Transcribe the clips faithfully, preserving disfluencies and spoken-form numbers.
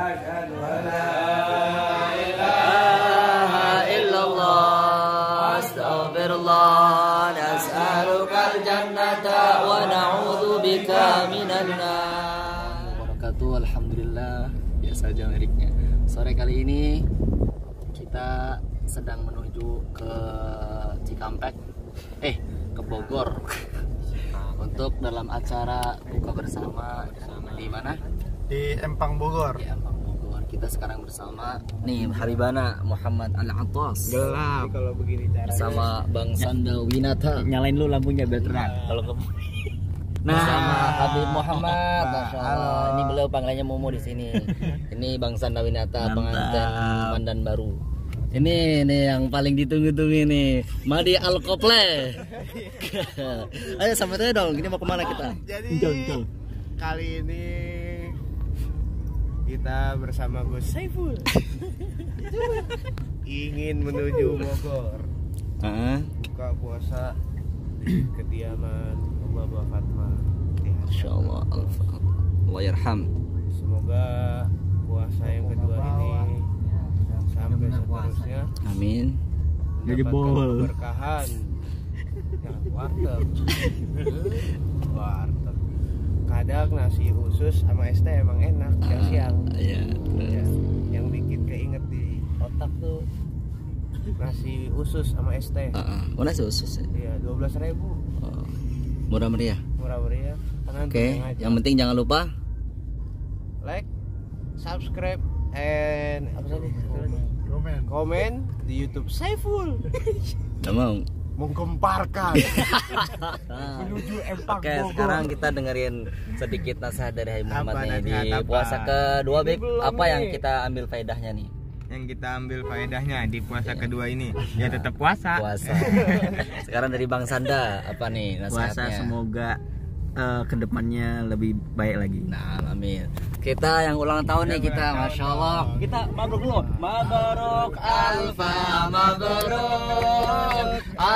Astaghfirullah, nas'alukal jannata wa na'udzu bika minan nar. Wabarakatuh, alhamdulillah. Biasa aja liriknya. Sore kali ini kita sedang menuju ke Cikampek, eh ke Bogor untuk dalam acara buka bersama di mana? Di Empang Bogor. Di Empang Bogor. Kita sekarang bersama nih Habibana Muhammad Al-Attas. Gelap kalau begini caranya. Sama Bang Sanda Winata. Nyalain lu lampunya biar terang. Kalau kamu Nah, sama Habib Muhammad, Masya Allah. Ini beliau panggilannya Momo di sini. Ini Bang Sanda Winata, pengantin mandan baru. Ini nih yang paling ditunggu-tunggu ini, Madi Al-Kople. Ayo sampai aja dong. Ini mau kemana kita? Jadi kali ini kita bersama Gus Saiful ingin menuju Bogor. Uh-huh. Buka puasa kediaman Baba Fatma. Insyaallah, Allah yarham. Semoga puasa yang kedua ini sampai seterusnya. Amin. Mendapatkan keberkahan. Jangan warteg. Warteg. Kadang nasi usus sama es teh emang enak yang siang. Iya. Ya, yang bikin keinget di otak tuh nasi usus sama es teh. Uh-uh. Oh, nasi usus ya? Iya, dua belas ribu. Oh. Murah meriah. Murah meriah. Oke, okay. Yang penting jangan lupa like, subscribe, and apa tadi? Komen. Komen di YouTube Saiful. Gak mau. Menggemparkan menuju Empang Oke, Bogor. sekarang kita dengerin sedikit nasihat dari Habib Muhammad Apa nih di nasihat apa? puasa kedua, Bib. Apa nih. yang kita ambil faedahnya nih? yang kita ambil faedahnya di puasa kedua ini ya tetap puasa. Puasa. Sekarang dari Bang Sanda, apa nih nasihatnya? Puasa semoga uh, kedepannya lebih baik lagi. Nah, amin. Kita yang ulang tahun nih kita, Masya Allah. Kita mabruk dulu. Mabruk alfa mabruk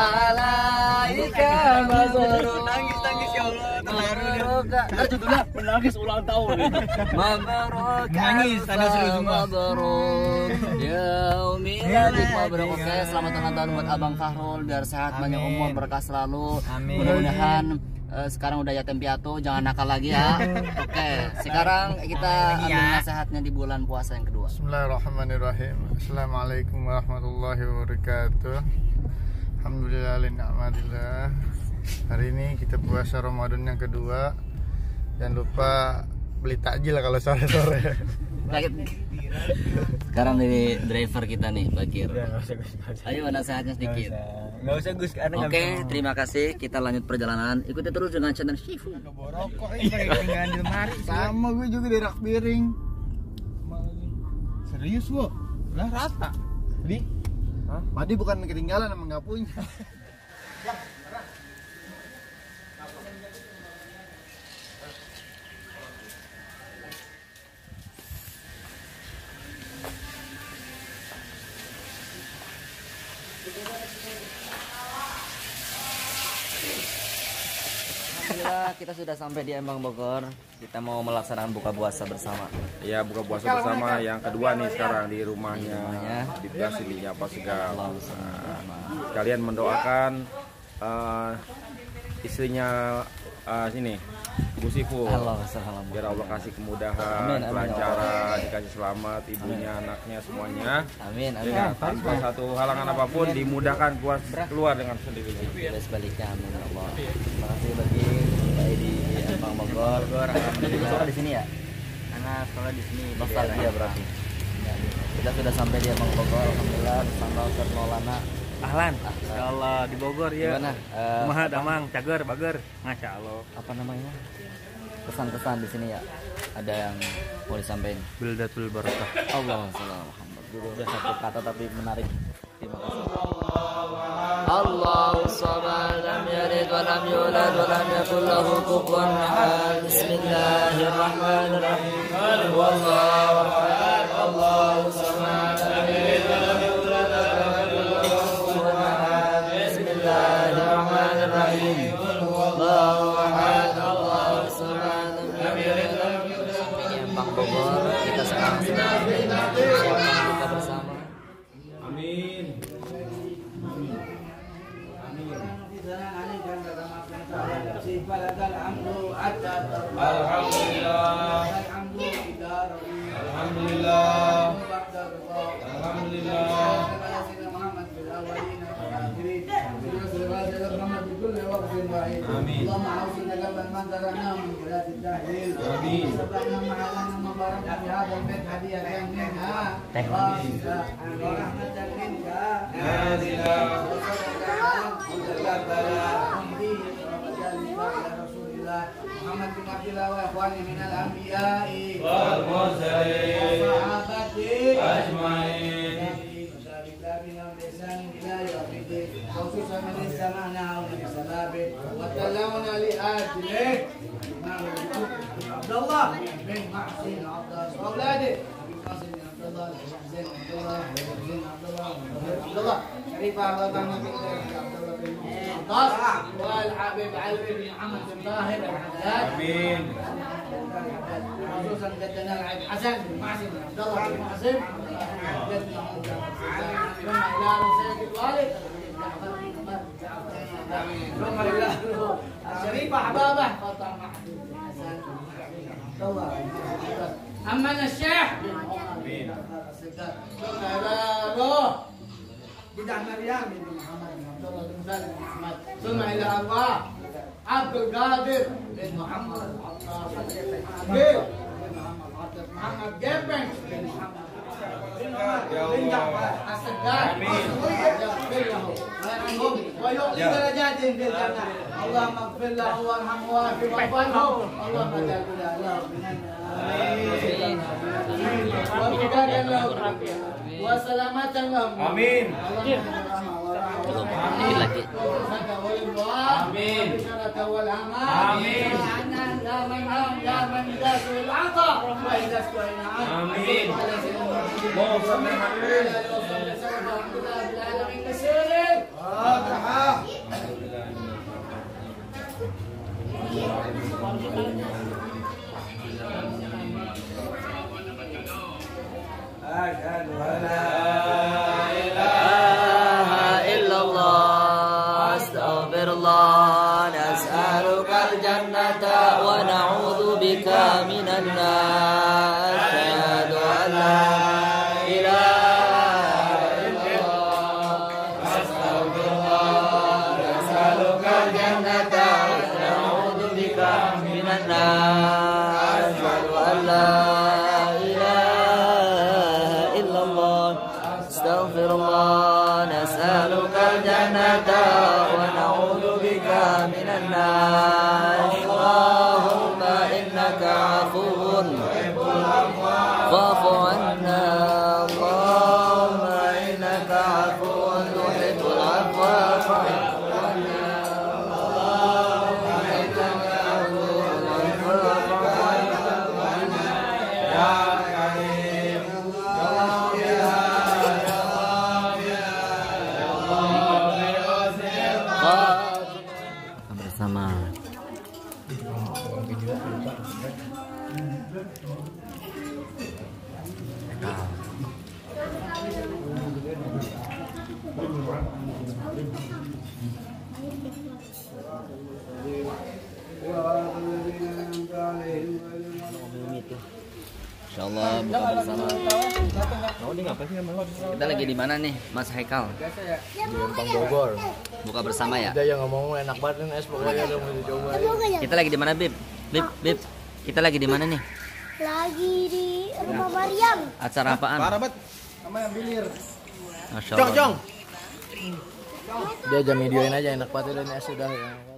alaika mabruk. Nangis nangis ya Allah. Mabruk. Ntar judulnya menangis ulang tahun. Mabruk nangis tanda seru semua. Mabruk. Yaumil mabruk. Oke, selamat ulang tahun buat Abang Fahrul, biar sehat, banyak umur, berkah selalu. Amin. Mudah-mudahan Uh, sekarang udah yatim piatu, jangan nakal lagi ya. Oke, okay. Sekarang kita ambil nasihatnya di bulan puasa yang kedua. Bismillahirrahmanirrahim. Assalamualaikum warahmatullahi wabarakatuh. Alhamdulillah ni'matillah. Hari ini kita puasa Ramadan yang kedua. Jangan lupa beli takjil kalau sore-sore. Sekarang dari driver kita nih, Bakir. Ayo nasihatnya sedikit. Nggak usah Gus. Oke, okay, terima kasih. Kita lanjut perjalanan. Ikuti terus dengan channel Shifu. Borokok ini ketinggalan di lemari. Sama gue juga di rak piring. Serius lo? Lah rata. Jadi? Hah? Madi bukan ketinggalan, emang nggak punya. Alhamdulillah kita sudah sampai di Empang Bogor. Kita mau melaksanakan buka puasa bersama. Ya, buka puasa bersama yang kedua nih sekarang di rumahnya di Brasilia apa segala. Nah, kalian mendoakan uh, istrinya uh, sini Bu Sifu. Biar Allah kasih kemudahan, kelancaran, dikasih selamat ibunya, anaknya semuanya. Amin, amin. Ya, tanpa satu halangan apapun dimudahkan keluar, keluar dengan sendirinya. Dan sebaliknya, amin Allah. Terima kasih bagi kita di Empang Bogor. Alhamdulillah. Sekolah di sini ya? Anak sekolah di sini. Nostalgia berarti. Kita sudah sampai di Empang Bogor. Alhamdulillah bersama Ustaz Maulana. Ahlan, Masya Allah di Bogor ya. Gimana? Uh, Kumaha damang, cager, bager, Masya Allah. Apa namanya? Pesan-pesan di sini ya. Ada yang mau disampaikan? Bildatul barakah. Allah Muhammad. Udah satu kata tapi menarik. Terima kasih. Allahu samad lam yalid wa lam yulad wa lam yakul lahu kufuwan ahad. Bismillahirrahmanirrahim. Wallahu ahad. Allahu samad lam yalid wa lam yulad wa lam yakul lahu kufuwan ahad. Bismillahirrahmanirrahim. Wallahu ahad. Allahu samad lam yalid wa lam yulad wa lam yakul lahu kufuwan ahad. Bogor. kita sekarang sedang buka bersama. Amin. Alhamdulillah. Alhamdulillah. Alhamdulillah. Amin. Muhammad bin Abdullah wa ikhwani minal anbiya'i wal mursalin wa sahabati ajmain. خصوصا من استمعنا وبسبابه وتلونا لآجله عبد الله بن محسن عبد الله واولاده محسن بن عبد الله حسين عبد الله حسين عبد الله عبد الله شريف عبد الله بن عبد الله بن عباس والحبيب علي بن محمد بن طاهر الحداد Amin. خصوصا جدنا العيد حسن بن محسن بن عبد الله بن محسن جدنا ثم الى رسالة الوالد ثم الى الشريفة حبابة فاطمة محمود بن حسن عبد الله أمن الشيخ بن عمر الصداق ثم الى روح بدع مريم بن محمد بن عبد الله بن سالم بن محمد ثم الى الله عبد القادر بن محمد العطار بن محمد العطار محمد جبن بن محمد بن جعفر السداد يغفر له ويرحمه ويعطي درجاتهم في الجنة اللهم اغفر له وارحمه وعافه واعف عنه اللهم اجعل له من النار وفداك له وسلامة لهم Amin. Belum, dikit lagi. Amin. Amin. Amin. Mau sampai habis. Asyhadu an la ونعوذ بك من النار أشهد أن لا إله إلا الله أستغفر الله نسألك الجنة ونعوذ بك من النار أشهد أن لا إله إلا الله أستغفر الله نسألك الجنة ونعوذ بك من النار اللهم إنك عفو فاعف عنا اللهم إنك عفو تحب العفو فاعف عنا اللهم إنك عفو فاعف عنا يا كريم يا bersama Insyaallah buka bersama. Kita lagi di mana nih, Mas Haikal? Di Rempang Bogor. Buka bersama ya? Ada yang ngomong enak banget nih es pokoknya udah mau dicoba. Kita lagi di mana, Bib? Bib, Bib. Kita lagi di mana nih? Lagi di rumah Maryam. Acara apaan? Parabat sama yang bilir. Masya Allah. Dia aja videoin aja enak banget dan es sudah ya.